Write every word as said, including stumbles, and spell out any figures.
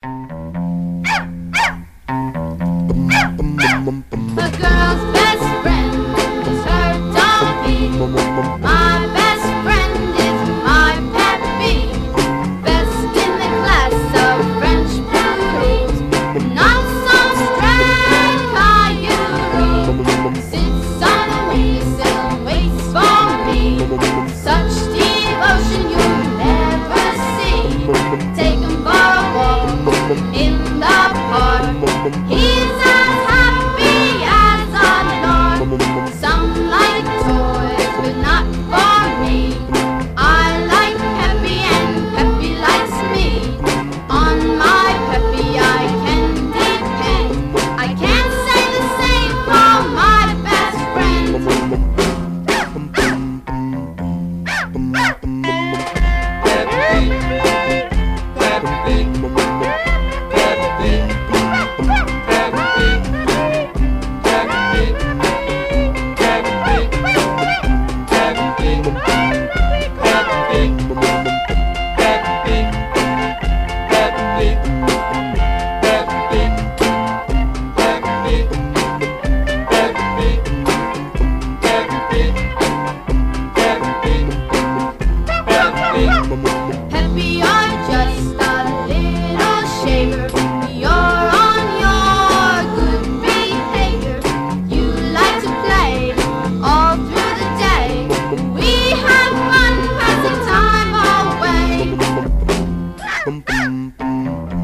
A girl's best friend is her donkey. My best friend is my Peppy. Best in the class of French poodles. Not some stray Caillou. Sits on the windowsill and waits for me. Such devotion you'll never see. Take him for a walk in the park. He's as happy as a lark. Some like toys, but not for me. I like Peppy and Peppy likes me. On my Peppy I can depend. I can't say the same for my best friend. Peppy, you're just a little shaver. You're on your good behavior. You like to play all through the day. We have fun passing time away.